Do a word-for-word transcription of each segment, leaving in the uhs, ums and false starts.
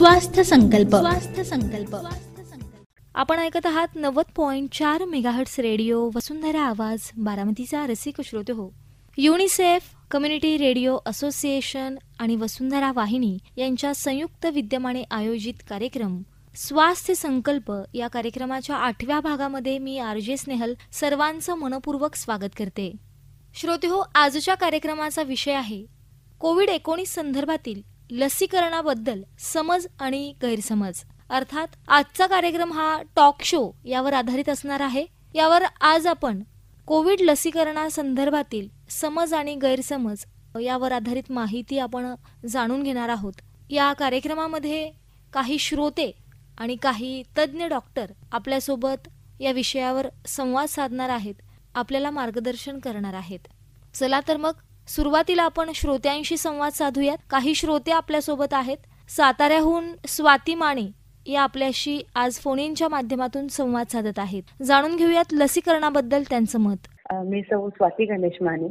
स्वास्थ्य संकल्प स्वास्थ्य संकल्प आपण ऐकत आहात नव्वद पॉइंट चार मेगाहर्ट्स रेडिओ वसुंधरा आवाज बारामतीचा रसिक श्रोते हो. युनिसेफ, कम्युनिटी रेडिओ असोसिएशन आणि वसुंधरा वाहिनी यांच्या संयुक्त विद्यमाने आयोजित कार्यक्रम स्वास्थ्य संकल्प या कार्यक्रमाच्या आठव्या भागामध्ये मी आर जे स्नेहल सर्वांचं मनपूर्वक स्वागत करते. श्रोते हो, आजच्या कार्यक्रमाचा विषय आहे कोविड एकोणीस संदर्भातील लसीकरणाबद्दल समज आणि गैरसमज. अर्थात आजचा कार्यक्रम हा टॉक शो यावर आधारित असणार आहे. यावर आज आपण कोविड लसीकरणासंदर्भातील समज आणि गैरसमज यावर आधारित माहिती आपण जाणून घेणार आहोत. या कार्यक्रमामध्ये काही श्रोते आणि काही तज्ज्ञ डॉक्टर आपल्यासोबत या विषयावर संवाद साधणार आहेत, आपल्याला मार्गदर्शन करणार आहेत. चला तर मग सुरुवातीला आपण श्रोत्यांशी संवाद साधूयात. काही श्रोते आपल्यासोबत आहेत. साताऱ्याहून स्वाती माने या आपल्याशी आज फोन इनच्या माध्यमातून संवाद साधत आहेत. जाणून घेऊयात लसीकरणाबद्दल त्यांचं मत. मी सौ स्वाती गणेश माने.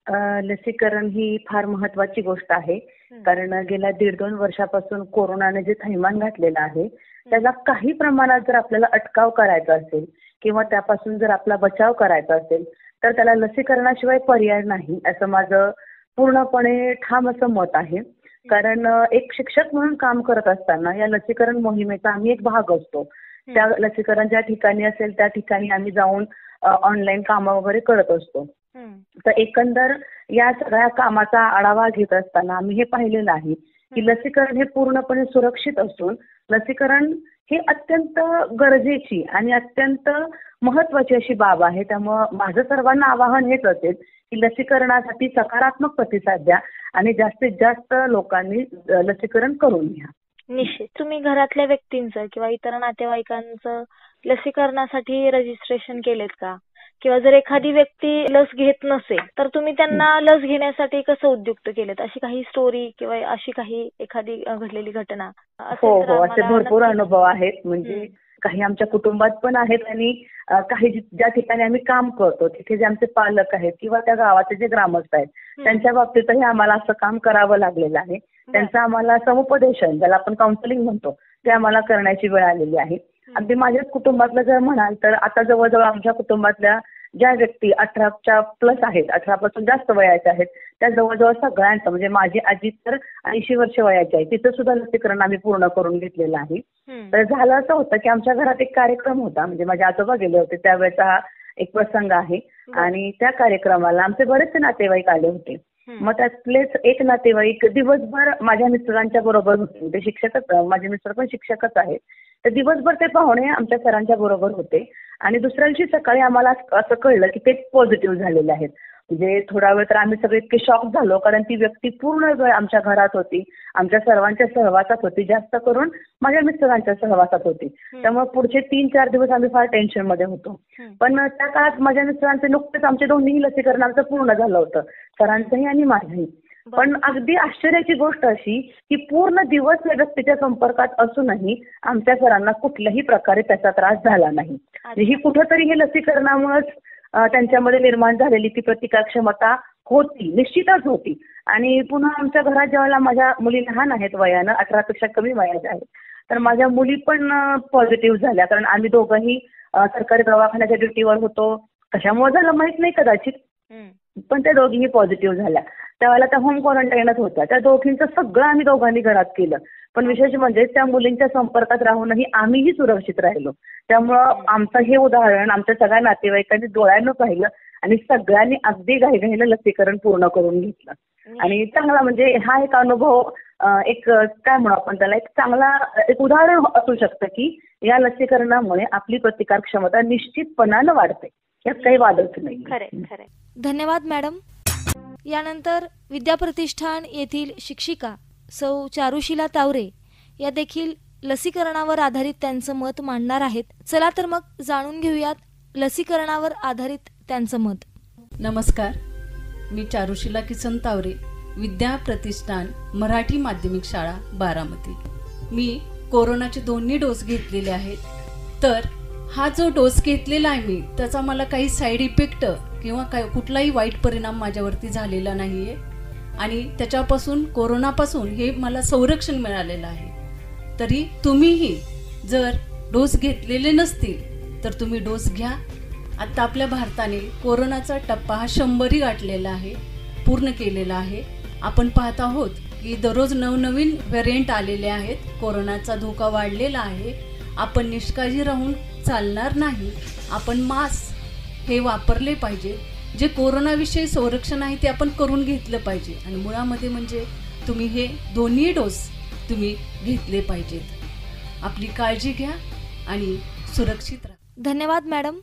लसीकरण ही फार महत्वाची गोष्ट आहे, कारण गेल्या दीड दोन वर्षापासून कोरोनाने जे थैमान घातलेलं आहे त्याला काही प्रमाणात जर आपल्याला अटकाव करायचा असेल किंवा त्यापासून जर आपला बचाव करायचा असेल तर त्याला लसीकरणाशिवाय पर्याय नाही, असं माझं पूर्णपणे ठाम असं मत आहे. कारण एक शिक्षक म्हणून काम करत असताना या लसीकरण मोहिमेचा आम्ही एक भाग असतो. त्या लसीकरण ज्या ठिकाणी असेल त्या ठिकाणी आम्ही जाऊन ऑनलाईन कामं वगैरे करत असतो. तर एकंदर या सगळ्या कामाचा आढावा घेत असताना आम्ही हे पाहिलेलं आहे की लसीकरण हे पूर्णपणे सुरक्षित असून लसीकरण ही अत्यंत गरजेची आणि अत्यंत महत्वाची अशी बाब आहे. त्यामुळं माझं सर्वांना आवाहन हेच असेल की लसीकरणासाठी सकारात्मक प्रतिसाद द्या आणि जास्तीत जास्त लोकांनी लसीकरण करून घ्या. निश्चित. तुम्ही घरातल्या व्यक्तींचं किंवा इतर नातेवाईकांचं लसीकरणासाठी रजिस्ट्रेशन केलेत का? किंवा जर एखादी व्यक्ती लस घेत नसेल तर तुम्ही त्यांना लस घेण्यासाठी कसं उद्युक्त केलेत? अशी काही स्टोरी किंवा अशी काही एखादी घडलेली घटना? हो हो, असे भरपूर अनुभव आहेत. म्हणजे काही आमच्या कुटुंबात पण आहेत आणि काही ज्या ठिकाणी आम्ही काम करतो तिथे जे आमचे पालक आहेत किंवा त्या गावाचे जे ग्रामस्थ आहेत त्यांच्या बाबतीतही आम्हाला असं काम करावं लागलेलं आहे. त्यांचं आम्हाला समुपदेशन, ज्याला आपण काउन्सिलिंग म्हणतो, ते आम्हाला करण्याची वेळ आलेली आहे. अगदी माझ्याच कुटुंबातलं जर म्हणाल तर आता जवळजवळ आमच्या कुटुंबातल्या ज्या व्यक्ती अठराच्या प्लस आहेत, अठरा पासून जास्त वयाच्या आहेत, त्या जवळजवळ सगळ्यांचं, म्हणजे माझी आजी तर ऐंशी वर्ष वयाची आहे, तिचं सुद्धा लसीकरण आम्ही पूर्ण करून घेतलेलं आहे. तर झालं असं होतं की आमच्या घरात एक कार्यक्रम होता, म्हणजे माझे आजोबा गेले होते त्यावेळेचा हा एक प्रसंग आहे आणि त्या कार्यक्रमाला आमचे बरेचसे नातेवाईक आले होते. मग त्यातलेच एक नातेवाईक दिवसभर माझ्या मिस्टरांच्या बरोबर होते. ते शिक्षकच, माझे मिस्टर पण शिक्षकच आहेत. तर दिवसभर ते पाहुणे आमच्या सरांच्या बरोबर होते आणि दुसऱ्या दिवशी सकाळी आम्हाला असं कळलं की ते पॉझिटिव्ह झालेले आहेत. म्हणजे थोडा वेळ तर आम्ही सगळे इतके शॉक झालो, कारण ती व्यक्ती पूर्ण वेळ आमच्या घरात होती, आमच्या सर्वांच्या सहवासात होती, जास्त करून माझ्या मिस्टरांच्या सहवासात होती. त्यामुळे पुढचे तीन चार दिवस आम्ही फार टेन्शन मध्ये होतो. पण त्या काळात माझ्या मिस्टरांचे नुकतेच आमचे दोन्ही लसीकरण आमचं पूर्ण झालं होतं, सरांचंही आणि माझंही. पण अगदी आश्चर्याची गोष्ट अशी की पूर्ण दिवस या व्यक्तीच्या संपर्कात असूनही आमच्या सरांना कुठल्याही प्रकारे त्याचा त्रास झाला नाही. ही कुठंतरी हे लसीकरणामुळेच त्यांच्यामध्ये निर्माण झालेली ती प्रतिकार क्षमता होती, निश्चितच होती. आणि पुन्हा आमच्या घरात ज्यावेळेला माझ्या मुली लहान आहेत वयानं, अठरा पेक्षा कमी वयाच्या आहेत, तर माझ्या मुली पण पॉझिटिव्ह झाल्या. कारण आम्ही दोघंही सरकारी दवाखान्याच्या ड्युटीवर होतो. कशामुळे झालं माहित नाही कदाचित, पण त्या दोघीही पॉझिटिव्ह झाल्या. त्यावेळेला त्या होम क्वारंटाईनच होत्या. त्या दोघींचं सगळं आम्ही दोघांनी घरात केलं. पण विशेष म्हणजे त्या मुलींच्या संपर्कात राहूनही आम्हीही सुरक्षित राहिलो. त्यामुळं आमचं हे उदाहरण आमच्या सगळ्या नातेवाईकांनी डोळ्यानं पाहिलं आणि सगळ्यांनी अगदी घाईघाईनं लसीकरण पूर्ण करून घेतलं. आणि चांगला, म्हणजे हा एक अनुभव, एक काय म्हणू आपण त्याला, एक चांगला एक उदाहरण असू शकतं की या लसीकरणामुळे आपली प्रतिकार क्षमता निश्चितपणानं वाढते, यात काही वादच नाही. खरंय खरंय. धन्यवाद मॅडम. यानंतर विद्याप्रतिष्ठान येथील शिक्षिका सौ चारुशीला तावरे या देखील लसीकरणावर आधारित त्यांचं मत मांडणार आहेत. चला तर मग जाणून घेऊयात लसीकरणावर आधारित त्यांचं मत. नमस्कार, मी चारुशीला किसन तावरे, विद्या प्रतिष्ठान मराठी माध्यमिक शाळा बारामती. मी कोरोनाचे दोन्ही डोस घेतलेले आहेत. तर हा जो डोस घेतलेला आहे मी, त्याचा मला काही साईड इफेक्ट किंवा काय कुठलाही वाईट परिणाम माझ्यावरती झालेला नाही आहे आणि त्याच्यापासून, कोरोनापासून हे मला संरक्षण मिळालेलं आहे. तरी तुम्हीही जर डोस घेतलेले नसतील तर तुम्ही डोस घ्या. आता आपल्या भारताने कोरोनाचा टप्पा हा शंभरी गाठलेला आहे, पूर्ण केलेला आहे. आपण पाहत आहोत की दररोज नवनवीन व्हेरिएंट आलेले आहेत. कोरोनाचा धोका वाढलेला आहे. आपण निष्काळजी राहून चालणार नाही. आपण मास्क हे वापरले पाहिजे. जे कोरोनाविषयी संरक्षण आहे ते आपण करून घेतलं पाहिजे. आणि मुळामध्ये म्हणजे तुम्ही हे दोन्ही डोस तुम्ही घेतले पाहिजेत. आपली काळजी घ्या आणि सुरक्षित राहा. धन्यवाद मॅडम.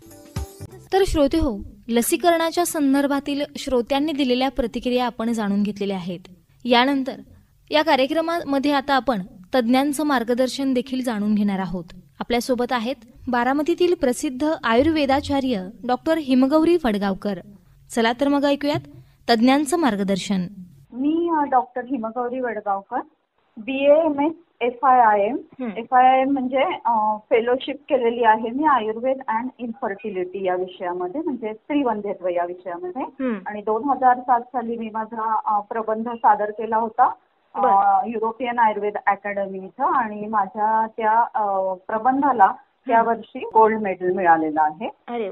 तर श्रोते हो, लसीकरणाच्या संदर्भातील श्रोत्यांनी दिलेल्या प्रतिक्रिया आपण जाणून घेतलेल्या आहेत. यानंतर या कार्यक्रमामध्ये आता आपण तज्ज्ञांचं मार्गदर्शन देखील जाणून घेणार आहोत. आपल्यासोबत आहेत बारामतीतील प्रसिद्ध आयुर्वेदाचार्य डॉक्टर हिमगौरी वडगावकर. चला तर मग ऐकूयात तज्ज्ञांचं मार्गदर्शन. मी doctor Himgauri Wadgaonkar, B M S F I I M F I I M म्हणजे फेलोशिप केलेली आहे मी आयुर्वेद अँड इन्फर्टिलिटी या विषयामध्ये, म्हणजे स्त्रीवंध्यत्व या विषयामध्ये. आणि दोन हजार सात साली मी माझा प्रबंध सादर केला होता युरोपियन आयुर्वेद अकॅडमी इथं, आणि माझ्या त्या प्रबंधाला त्या वर्षी गोल्ड मेडल मिळालेलं आहे.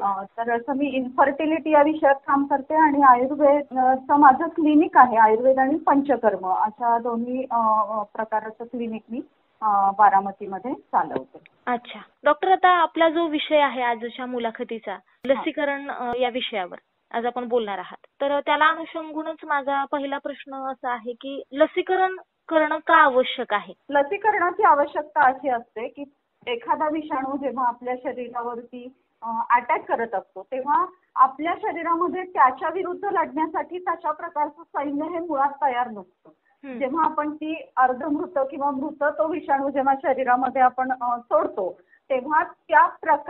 तर असं मी इन्फर्टिलिटी या विषयात काम करते आणि आयुर्वेदचं माझं क्लिनिक आहे. आयुर्वेद आणि पंचकर्म अशा दोन्ही प्रकाराचं क्लिनिक मी बारामतीमध्ये चालवते. अच्छा डॉक्टर, आता आपला जो विषय आहे आजच्या मुलाखतीचा लसीकरण या विषयावर आज आपण बोलणार आहात, तर त्याला अनुषंगूनच माझा पहिला प्रश्न असा आहे की लसीकरण करणं का आवश्यक आहे? लसीकरणाची आवश्यकता अशी असते की एखादा विषाणू जेव्हा आपल्या शरीरावरती अटॅक करत असतो तेव्हा आपल्या शरीरामध्ये त्याच्या विरुद्ध लढण्यासाठी तशा प्रकारचं सैन्य हे मुळात तयार नसतं. जेव्हा आपण ती अर्धमृत किंवा मृत तो विषाणू जेव्हा शरीरामध्ये आपण सोडतो तेव्हा त्या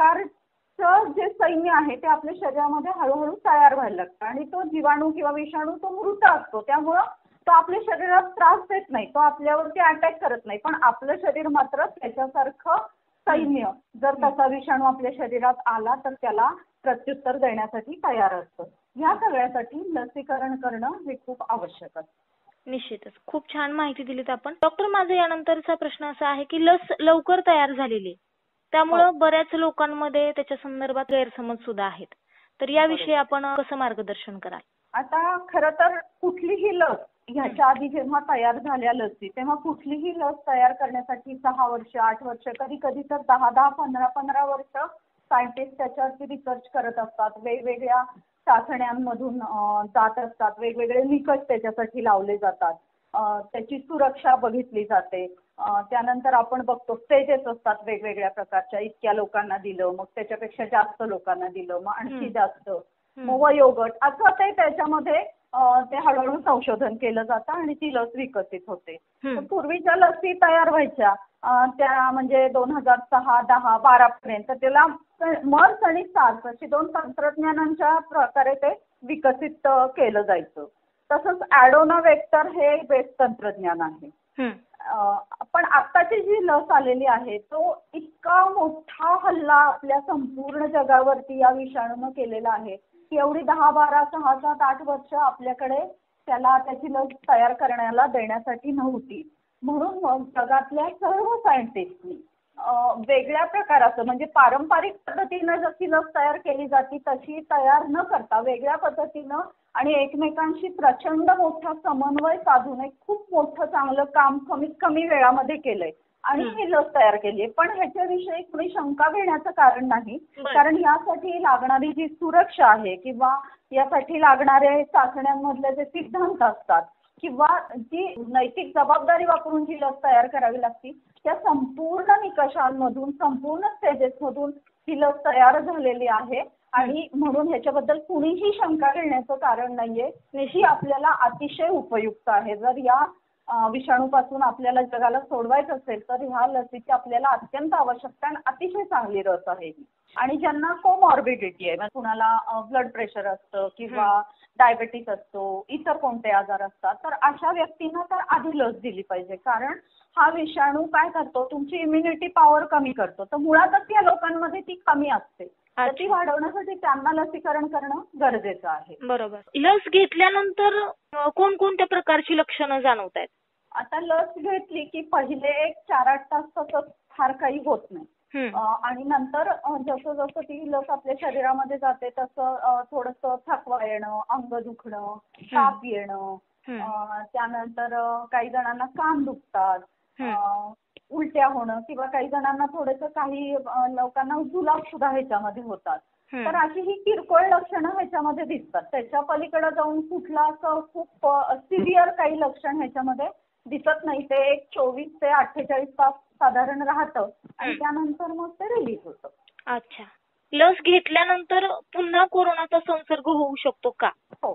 प्रकारचं जे सैन्य आहे ते आपल्या शरीरामध्ये हळूहळू तयार व्हायला लागतं. आणि तो जीवाणू किंवा विषाणू तो मृत असतो, त्यामुळं तो आपल्या शरीरात त्रास देत नाही, तो आपल्यावरती अटॅक करत नाही. पण आपलं शरीर मात्र त्याच्यासारखं सैन्य, जर तसा विषाणू आपल्या शरीरात आला तर त्याला प्रत्युत्तर देण्यासाठी तयार असतं. या सगळ्यासाठी लसीकरण करणं हे खूप आवश्यक असतं. निश्चितच खूप छान माहिती दिलीत आपण. डॉक्टर, माझा यानंतरचा प्रश्न असा आहे की लस लवकर तयार झालेली, त्यामुळं बऱ्याच लोकांमध्ये त्याच्या संदर्भात गैरसमज सुद्धा आहेत, तर याविषयी आपण कसं मार्गदर्शन कराल? आता खरं तर कुठलीही लस ह्याच्या आधी जेव्हा तयार झाल्या लसी तेव्हा कुठलीही लस तयार करण्यासाठी सहा वर्ष आठ वर्ष कधी कधी तर दहा दहा पंधरा पंधरा वर्ष सायंटिस्ट त्याच्यावरती रिसर्च करत असतात. वेगवेगळ्या चाचण्यांमधून जात असतात, वेगवेगळे निकष त्याच्यासाठी लावले जातात, त्याची सुरक्षा बघितली जाते. त्यानंतर आपण बघतो स्टेजेस असतात वेगवेगळ्या प्रकारच्या, इतक्या लोकांना दिलं, मग त्याच्यापेक्षा जास्त लोकांना दिलं, मग आणखी जास्त, मग वयोगट, असं ते त्याच्यामध्ये ते हळूहळू संशोधन केलं जातं आणि ती लस विकसित होते. पूर्वीच्या लसी तयार व्हायच्या त्या म्हणजे दोन हजार सहा दहा बारा पर्यंत त्याला मर्स आणि सार्स अशी दोन तंत्रज्ञानांच्या प्रकारे ते विकसित केलं जायचं. तसंच ॲडोना वेक्टर हे बेस्ट तंत्रज्ञान आहे. पण आत्ताची जी लस आलेली आहे तो इतका मोठा हल्ला आपल्या संपूर्ण जगावरती या विषाणूनं केलेला आहे की एवढी दहा बारा सहा सात आठ वर्ष आपल्याकडे त्याला त्याची लस तयार करण्याला देण्यासाठी नव्हती. म्हणून मग जगातल्या सर्व सायंटिस्टनी वेगळ्या प्रकाराचं म्हणजे पारंपरिक पद्धतीनं जशी लस तयार केली जाते तशी तयार न करता वेगळ्या पद्धतीनं आणि एकमेकांशी प्रचंड मोठा समन्वय साधून एक खूप मोठं चांगलं काम कमीत कमी वेळामध्ये केलंय आणि ही लस तयार केली आहे. पण ह्याच्याविषयी कुणी शंका घेण्याचं कारण नाही, कारण यासाठी लागणारी जी सुरक्षा आहे किंवा यासाठी लागणारे चाचण्यांमधले जे सिद्धांत असतात किंवा जी नैतिक जबाबदारी वापरून जी लस तयार करावी लागते त्या संपूर्ण निकषांमधून संपूर्ण स्टेजेसमधून ही लस तयार झालेली आहे. आणि म्हणून ह्याच्याबद्दल कुणीही शंका घेण्याचं कारण नाहीये. ही आपल्याला अतिशय उपयुक्त आहे. जर या विषाणूपासून आपल्याला जगाला सोडवायचं असेल तर ह्या लसीची आपल्याला अत्यंत आवश्यकता आणि अतिशय चांगली लस आहे. आणि ज्यांना कोमॉर्बिडिटी आहे, कुणाला ब्लड प्रेशर असतं किंवा डायबेटिस असतो, इतर कोणते आजार असतात, तर अशा व्यक्तींना तर आधी लस दिली पाहिजे. कारण हा विषाणू काय करतो, तुमची इम्युनिटी पॉवर कमी करतो. तर मुळातच या लोकांमध्ये ती कमी असते, तर ती वाढवण्यासाठी त्यांना लसीकरण करणं गरजेचं आहे. बरोबर. लस घेतल्यानंतर कोणकोणत्या प्रकारची लक्षणं जाणवत आहेत? आता लस घेतली की पहिले एक चार आठ तास तसं फार काही होत नाही. हम्म. अ, आणि नंतर अ, जसं जसं ती लस आपल्या शरीरामध्ये जाते तसं अ, थोडंसं थकवा येणं, अंग दुखणं, ताप येणं, हम्म. अ, त्यानंतर अ, काही जणांना कान दुखतात, हम्म. अ, उलट्या होणं किंवा काही जणांना थोडंसं काही अ, लोकांना जुलाब सुद्धा ह्याच्यामध्ये होतात. तर हम्म. अशी ही किरकोळ लक्षणं ह्याच्यामध्ये दिसतात. त्याच्या पलीकडे जाऊन कुठलं असं खूप सिव्हिअर काही लक्षण ह्याच्यामध्ये दिसत नाही. ते एक चोवीस ते अठ्ठेचाळीस तास साधारण राहतं आणि हम्म. त्यानंतर मग ते रिलीज होतं. अच्छा. लस घेतल्यानंतर पुन्हा कोरोनाचा संसर्ग होऊ शकतो का? हो.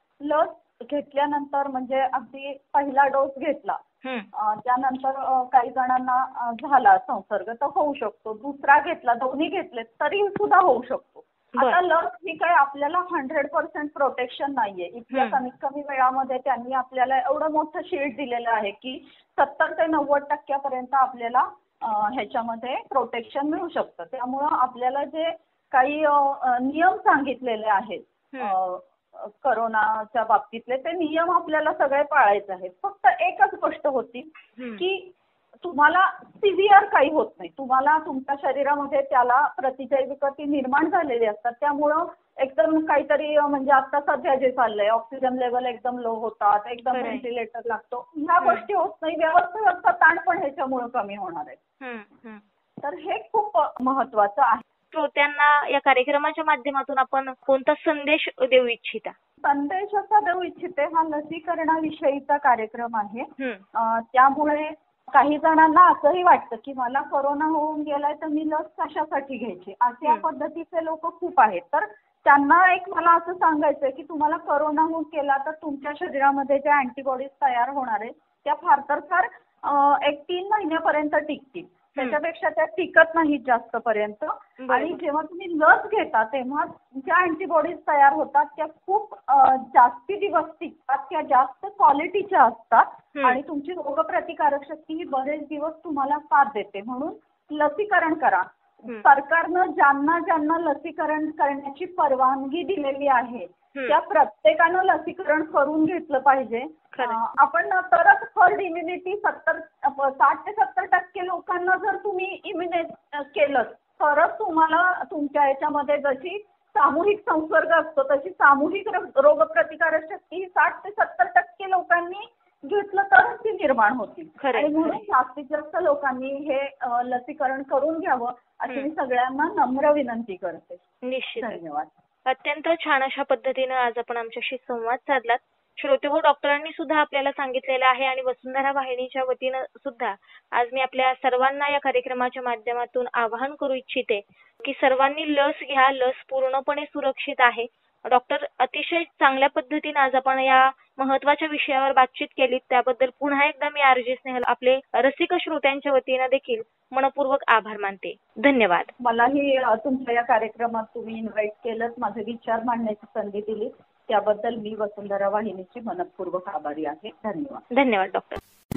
लस घेतल्यानंतर म्हणजे अगदी पहिला डोस घेतला, हम्म. अ, त्यानंतर अ, काही जणांना अ, झाला संसर्ग तर होऊ शकतो. दुसरा घेतला, दोन्ही घेतले तरी सुद्धा होऊ शकतो. बर. आता लस ही काय आपल्याला हंड्रेड पर्सेंट प्रोटेक्शन नाहीये. इतक्या हम्म. कमीत कमी वेळामध्ये त्यांनी आपल्याला एवढं मोठं शील्ड दिलेलं आहे की सत्तर ते नव्वद टक्क्यापर्यंत आपल्याला अ, ह्याच्यामध्ये प्रोटेक्शन मिळू शकतं. त्यामुळं आपल्याला जे काही अ, अ, नियम सांगितलेले आहेत हम्म. अ, करोनाच्या बाबतीतले ते नियम आपल्याला सगळे पाळायचे आहेत. फक्त एकच गोष्ट होती हम्म. की तुम्हाला सिव्हिअर काही होत नाही. तुम्हाला तुमच्या शरीरामध्ये त्याला प्रतिजैविकती निर्माण झालेली असतात. त्यामुळं एकदम काहीतरी अ, म्हणजे आता सध्या जे चाललंय ऑक्सिजन लेवल एकदम लो होतात, एकदम खरंय. व्हेंटिलेटर लागतो. ह्या हम्म. गोष्टी होत नाही. व्यवस्थित ताण पण ह्याच्यामुळे कमी होणार आहे. हम्म. हम्म. तर हे खूप महत्वाचं आहे. श्रोत्यांना या कार्यक्रमाच्या माध्यमातून आपण कोणता संदेश देऊ इच्छिता? संदेश असा देऊ इच्छिते, हा लसीकरणाविषयीचा कार्यक्रम आहे. हम्म. अ, त्यामुळे काही जणांना असंही वाटतं की मला कोरोना होऊन गेलाय तर मी लस कशासाठी घ्यायची, अशा हम्म. पद्धतीचे लोक खूप आहेत. तर त्यांना एक मला असं सांगायचं की तुम्हाला कोरोना होऊन गेला तर तुमच्या शरीरामध्ये ज्या अँटीबॉडीज तयार होणार आहेत त्या फार तर फार अ, एक तीन महिन्यापर्यंत टिकतील. त्याच्यापेक्षा त्या टिकत नाहीत जास्त पर्यंत. बरोबर. आणि जेव्हा तुम्ही लस घेता तेव्हा ज्या अँटीबॉडीज तयार होतात त्या खूप अ, जास्ती दिवस टिकतात, त्या जास्त क्वालिटीच्या असतात हम्म. आणि तुमची रोगप्रतिकारक शक्ती ही बरेच दिवस तुम्हाला साथ देते. म्हणून लसीकरण करा. हम्म. सरकारनं ज्यांना ज्यांना लसीकरण करण्याची परवानगी दिलेली आहे हम्म. त्या प्रत्येकानं लसीकरण करून घेतलं पाहिजे. खरं. अं, आपण तरच हर्ड इम्युनिटी सत्तर साठ ते सत्तर टक्के लोकांना जर तुम्ही इम्युनेट केलं तरच तुम्हाला तुमच्या याच्यामध्ये जशी सामूहिक संसर्ग असतो तशी सामूहिक रो- रोगप्रतिकारक शक्ती ही साठ ते सत्तर टक्के लोकांनी घेतलं तरच ती निर्माण होती. खरं आहे, आणि म्हणून खरं जास्तीत जास्त लोकांनी हे अं, लसीकरण करून घ्यावं अशी हम्म. मी सगळ्यांना नम्र विनंती करते. निश्चित. धन्यवाद. अत्यंत छान अशा पद्धतीनं आज आपण आमच्याशी संवाद साधलात. श्रोते हो, डॉक्टरांनी सुद्धा आपल्याला सांगितलेलं आहे आणि वसुंधरा वाहिनीच्या वतीनं सुद्धा आज मी आपल्या सर्वांना या कार्यक्रमाच्या माध्यमातून आवाहन करू इच्छिते की सर्वांनी लस घ्या. लस पूर्णपणे सुरक्षित आहे. डॉक्टर, अतिशय चांगल्या पद्धतीने आज आपण या महत्त्वाच्या विषयावर बातचीत केली, त्याबद्दल पुन्हा एकदा मी आर जे स्नेहल आपले रसिक श्रोत्यांच्या वतीनं देखील मनपूर्वक आभार मानते. धन्यवाद. मलाही अ, तुमच्या या कार्यक्रमात तुम्ही इन्व्हाइट केलं, माझे विचार मांडण्याची संधी दिली त्याबद्दल मी वसुंधरा वाहिनीची मनपूर्वक आभारी आहे. धन्यवाद. धन्यवाद डॉक्टर.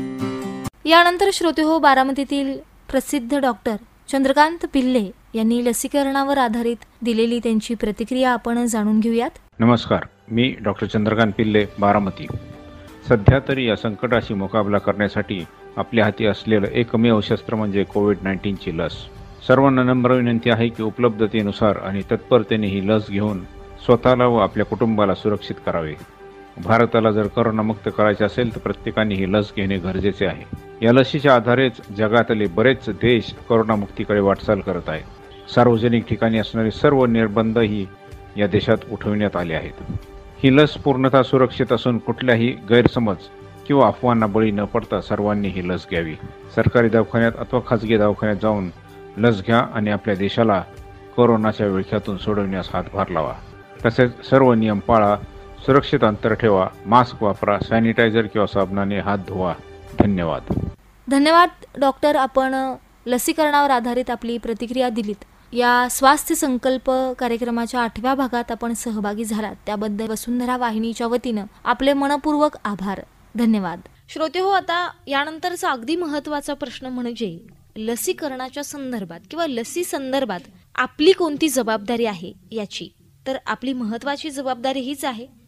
यानंतर श्रोते हो, बारामतीतील प्रसिद्ध डॉक्टर चंद्रकांत पिल्ले यांनी लसीकरणावर आधारित दिलेली त्यांची प्रतिक्रिया आपण जाणून घेऊयात. नमस्कार, मी डॉक्टर चंद्रकांत पिल्ले, बारामती. सध्या तरी या संकटाशी मुकाबला करण्यासाठी आपल्या हाती असलेलं एकमेव शस्त्र म्हणजे कोविड नाईन्टीनची लस. सर्वांना नम्र विनंती आहे की उपलब्धतेनुसार आणि तत्परतेने ही लस घेऊन स्वतःला व आपल्या कुटुंबाला सुरक्षित करावे. भारताला जर करोनामुक्त करायचे असेल तर प्रत्येकाने ही लस घेणे गरजेचे आहे. या लसीच्या आधारेच जगातले बरेच देश करोनामुक्तीकडे वाटचाल करत आहेत. सार्वजनिक ठिकाणी असणारे सर्व निर्बंधही या देशात उठवण्यात आले आहेत. ही लस पूर्णतः सुरक्षित असून कुठल्याही गैरसमज किंवा अफवांना बळी न पडता सर्वांनी ही लस घ्यावी. सरकारी दवाखान्यात अथवा खाजगी दवाखान्यात जाऊन लस घ्या आणि आपल्या देशाला कोरोनाच्या विळख्यातून सोडवण्यास हातभार लावा. तसेच सर्व नियम पाळा, सुरक्षित अंतर ठेवा, मास्क वापरा, सॅनिटायझर किंवा साबणाने हात धुवा. धन्यवाद. धन्यवाद डॉक्टर, आपण लसीकरणावर आधारित आपली प्रतिक्रिया दिलीत. या स्वास्थ्य संकल्प कार्यक्रमाच्या आठव्या भागात आपण सहभागी झालात त्याबद्दल वसुंधरा वाहिनीच्या वतीनं आपले मनपूर्वक आभार. धन्यवाद. श्रोते हो, आता यानंतरचा अगदी महत्त्वाचा प्रश्न म्हणजे लसीकरणाच्या संदर्भात किंवा लसी संदर्भात आपली कोणती जबाबदारी आहे याची. तर आपली महत्त्वाची जबाबदारी हीच आहे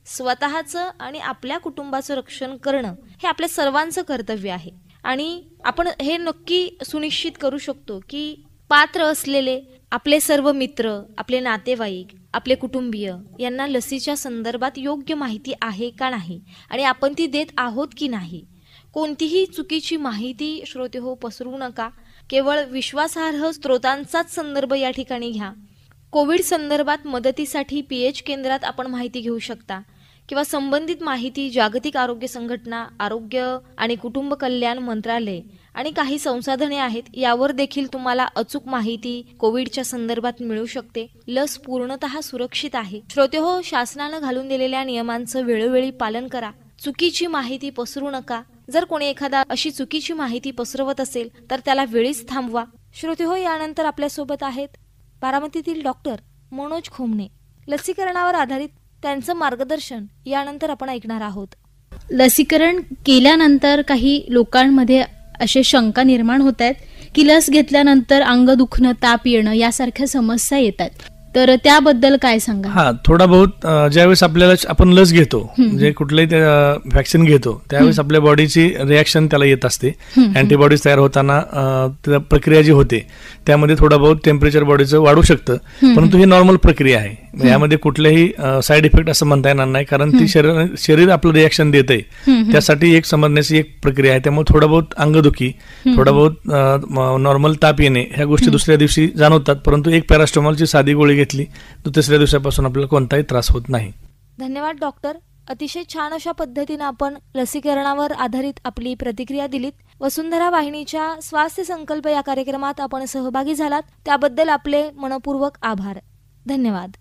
स्वतःचं आणि आपल्या कुटुंबाचं रक्षण करणं हे आपल्या सर्वांचं कर्तव्य आहे. आणि आपण हे नक्की सुनिश्चित करू शकतो की पात्र असलेले आपले सर्व मित्र, आपले नातेवाईक, आपले कुटुंबीय यांना लसीच्या संदर्भात योग्य माहिती आहे का नाही आणि आपण ती देत आहोत की नाही. कोणतीही चुकीची माहिती श्रोते हो पसरवू नका. केवळ विश्वासार्ह स्रोतांचाच संदर्भ या ठिकाणी घ्या. कोविड संदर्भात मदतीसाठी पी एच केंद्रात आपण माहिती घेऊ शकता किंवा संबंधित माहिती जागतिक आरोग्य संघटना, आरोग्य आणि कुटुंब कल्याण मंत्रालय आणि काही संसाधने आहेत, यावर देखील तुम्हाला अचूक माहिती कोविडच्या संदर्भात मिळू शकते. लस पूर्णतः सुरक्षित आहे. श्रोते हो, शासनानं घालून दिलेल्या नियमांचं वेळोवेळी पालन करा. चुकीची माहिती पसरू नका. जर कोणी एखादा अशी चुकीची माहिती पसरवत असेल तर त्याला वेळीच थांबवा. श्रोते हो, यानंतर आपल्यासोबत आहेत बारामतीतील डॉक्टर मनोज खोमणे. लसीकरणावर आधारित त्यांचं मार्गदर्शन यानंतर आपण ऐकणार आहोत. लसीकरण केल्यानंतर काही लोकांमध्ये असे शंका निर्माण होत आहेत की लस घेतल्यानंतर अंग दुखणं, ताप येणं यासारख्या समस्या येतात, तर त्याबद्दल काय सांगा? हा, थोडा बहुत ज्यावेळेस आपल्याला आपण लस घेतो, म्हणजे कुठलंही व्हॅक्सिन घेतो, त्यावेळेस आपल्या बॉडीची रिॲक्शन त्याला येत असते. अँटीबॉडीज तयार होताना प्रक्रिया जी होते त्यामध्ये थोडा बहुत टेम्परेचर बॉडीचं वाढू शकतं, परंतु ही नॉर्मल प्रक्रिया आहे. यामध्ये कुठलेही साईड इफेक्ट असं म्हणता येणार नाही, कारण ती शरीर शरीर आपलं रिॲक्शन देत आहे, त्यासाठी एक समजण्याची एक प्रक्रिया आहे. त्यामुळे थोडा बहुत अंगदुखी, थोडा बहुत नॉर्मल ताप येणे ह्या गोष्टी दुसऱ्या दिवशी जाणवतात, परंतु एक पॅरास्टोमॉलची साधी गोळी घेतली तर तिसऱ्या दिवसापासून आपल्याला कोणताही त्रास होत नाही. धन्यवाद डॉक्टर. अतिशय छान अशा पद्धतीने आपण लसीकरणावर आधारित आपली प्रतिक्रिया दिलीत. वसुंधरा वाहिनीच्या स्वास्थ्य संकल्प या कार्यक्रमात आपण सहभागी झालात त्याबद्दल आपले मनपूर्वक आभार. धन्यवाद.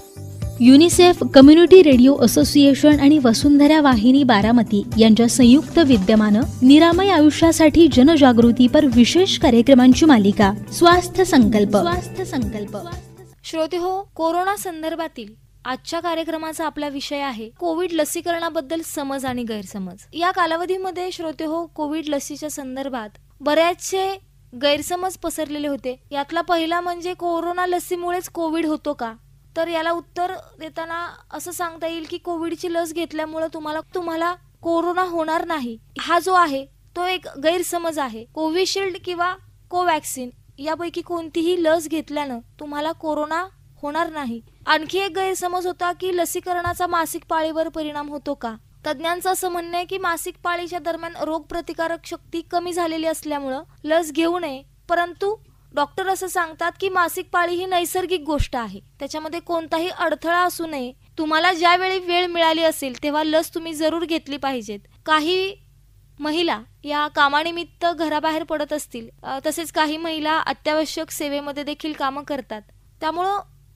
युनिसेफ, कम्युनिटी रेडिओ असोसिएशन आणि वसुंधरा वाहिनी बारामती यांच्या संयुक्त विद्यमानं निरामय आयुष्यासाठी जनजागृती पर विशेष कार्यक्रमांची मालिका स्वास्थ्य संकल्प. स्वास्थ्य संकल्प श्रोते हो, कोरोना संदर्भातील आजच्या कार्यक्रमाचा आपला विषय आहे कोविड लसीकरणाबद्दल समज आणि गैरसमज. या कालावधीमध्ये श्रोते हो, कोविड लसीच्या संदर्भात बऱ्याचशे गैरसमज पसरलेले होते. यातला पहिला म्हणजे कोरोना लसीमुळेच कोविड होतो का? तर याला उत्तर देताना असं सांगता येईल की कोविडची लस घेतल्यामुळे तुम्हाला तुम्हाला कोरोना होणार नाही, हा जो आहे तो एक गैरसमज आहे. कोविशिल्ड किंवा कोवॅक्सिन यापैकी कोणतीही लस घेतल्यानं तुम्हाला कोरोना होणार नाही. आणखी एक गैरसमज होता की लसीकरणाचा मासिक पाळीवर परिणाम होतो का? तज्ज्ञांचं असं म्हणणं आहे की मासिक पाळीच्या दरम्यान रोगप्रतिकारक शक्ती कमी झालेली असल्यामुळं लस घेऊ नये, परंतु डॉक्टर असं सांगतात की मासिक पाळी ही नैसर्गिक गोष्ट आहे, त्याच्यामध्ये कोणताही अडथळा असू नये. तुम्हाला ज्यावेळी वेळ मिळाली असेल तेव्हा लस तुम्ही जरूर घेतली पाहिजेत. काही महिला या कामानिमित्त घराबाहेर पडत असतील, तसेच काही महिला अत्यावश्यक सेवेमध्ये देखील कामं करतात, त्यामुळं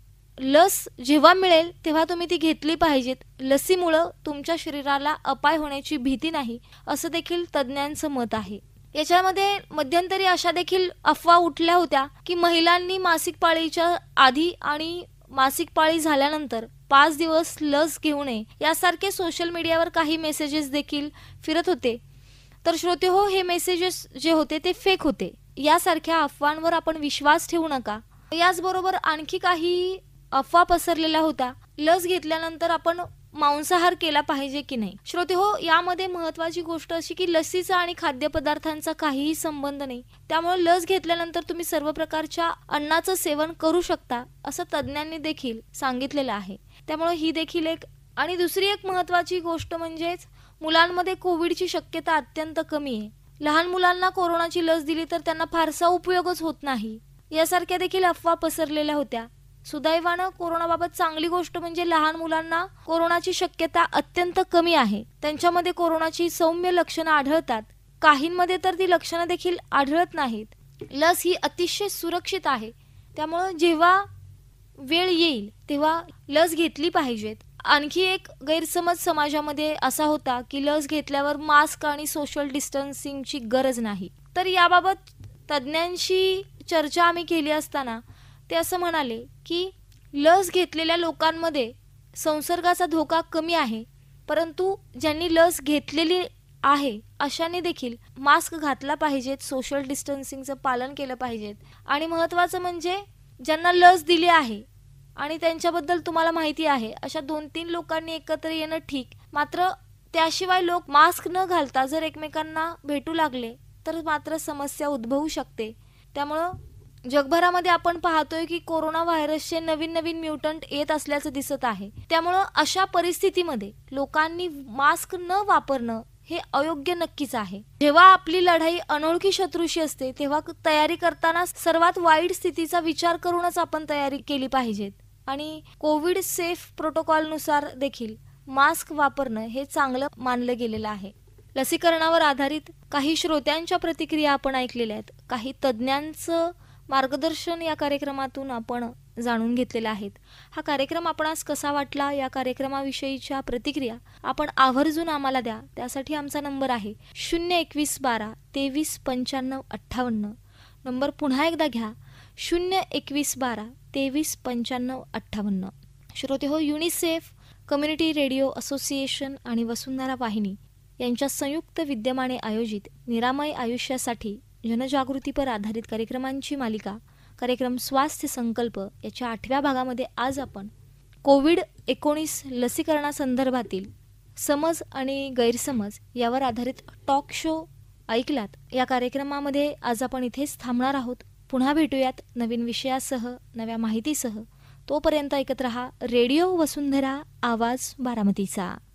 लस जेव्हा मिळेल तेव्हा तुम्ही ती घेतली पाहिजेत. लसीमुळं तुमच्या शरीराला अपाय होण्याची भीती नाही, असं देखील तज्ज्ञांचं मत आहे. याच्यामध्ये मध्यंतरी अशा देखील अफवा उठल्या होत्या की महिलांनी मासिक पाळीच्या आधी आणि मासिक पाळी झाल्यानंतर पाच दिवस लस घेऊ नये, यासारखे सोशल मीडियावर काही मेसेजेस देखील फिरत होते. तर श्रोते हो, हे मेसेजेस जे होते ते फेक होते. यासारख्या अफवांवर आपण विश्वास ठेवू नका. याचबरोबर आणखी काही अफवा पसरलेल्या होत्या, लस घेतल्यानंतर आपण मांसाहार केला पाहिजे की नाही. श्रोते हो, यामध्ये महत्वाची गोष्ट अशी की लसीचा आणि खाद्यपदार्थांचा काहीही संबंध नाही, त्यामुळे लस घेतल्यानंतर तुम्ही सर्व प्रकारच्या अन्नाचं सेवन करू शकता असं तज्ज्ञांनी देखील सांगितलेलं आहे. त्यामुळे ही देखील एक. आणि दुसरी एक महत्वाची गोष्ट म्हणजेच मुलांमध्ये कोविडची शक्यता अत्यंत कमी आहे. लहान मुलांना कोरोनाची लस दिली तर त्यांना फारसा उपयोगच होत नाही, यासारख्या देखील अफवा पसरलेल्या होत्या. सुदैवानं कोरोनाबाबत चांगली गोष्ट म्हणजे लहान मुलांना कोरोनाची शक्यता अत्यंत कमी आहे. त्यांच्यामध्ये कोरोनाची सौम्य लक्षणं आढळतात, काहींमध्ये तर ती लक्षणं देखील आढळत नाहीत. लस ही अतिशय सुरक्षित आहे, त्यामुळं जेव्हा वेळ येईल तेव्हा लस घेतली पाहिजेत. आणखी एक गैरसमज समाजामध्ये असा होता की लस घेतल्यावर मास्क आणि सोशल डिस्टन्सिंगची गरज नाही. तर याबाबत तज्ज्ञांशी चर्चा आम्ही केली असताना ते असं म्हणाले की लस घेतलेल्या लोकांमध्ये संसर्गाचा धोका कमी आहे, परंतु ज्यांनी लस घेतलेली आहे अशांनी देखील मास्क घातला पाहिजेत, सोशल डिस्टन्सिंगचं पालन केलं पाहिजेत. आणि महत्त्वाचं म्हणजे ज्यांना लस दिली आहे आणि त्यांच्याबद्दल तुम्हाला माहिती आहे अशा दोन तीन लोकांनी एकत्र येणं ठीक, मात्र त्याशिवाय लोक मास्क न घालता जर एकमेकांना भेटू लागले तर मात्र समस्या उद्भवू शकते. त्यामुळं जगभरामध्ये आपण पाहतोय की कोरोना व्हायरसचे नवीन नवीन म्युटंट येत असल्याचं दिसत आहे. त्यामुळं अशा परिस्थितीमध्ये लोकांनी मास्क न वापरणं हे अयोग्य नक्कीच आहे. जेव्हा आपली लढाई अनोळखी शत्रूशी असते तेव्हा तयारी करताना सर्वात वाईट स्थितीचा विचार करूनच आपण तयारी केली पाहिजेत आणि कोविड सेफ प्रोटोकॉलनुसार देखील मास्क वापरणं हे चांगलं मानलं गेलेलं आहे. लसीकरणावर आधारित काही श्रोत्यांच्या प्रतिक्रिया आपण ऐकलेल्या आहेत. काही तज्ज्ञांचं मार्गदर्शन या कार्यक्रमातून आपण जाणून घेतलेलं आहेत. हा कार्यक्रम आपणास कसा वाटला, या कार्यक्रमाविषयीच्या प्रतिक्रिया आपण आवर्जून आम्हाला द्या. त्यासाठी आमचा नंबर आहे शून्य एकवीस बारा तेवीस पंच्याण्णव अठ्ठावन्न. नंबर पुन्हा एकदा घ्या, शून्य एकवीस बारा तेवीस पंच्याण्णव अठ्ठावन्न. श्रोते हो, युनिसेफ कम्युनिटी रेडिओ असोसिएशन आणि वसुंधरा वाहिनी यांच्या संयुक्त विद्यमाने आयोजित निरामय आयुष्यासाठी जनजागृतीपर आधारित कार्यक्रमांची मालिका कार्यक्रम स्वास्थ्य संकल्प याच्या आठव्या भागामध्ये आज आपण कोविड एकोणीस लसीकरणासंदर्भातील समज आणि गैरसमज यावर आधारित टॉक शो ऐकलात. या कार्यक्रमामध्ये आज आपण इथेच थांबणार आहोत. पुन्हा भेटूयात नवीन विषयासह, नव्या माहितीसह. तोपर्यंत ऐकत रहा रेडिओ वसुंधरा, आवाज बारामतीचा.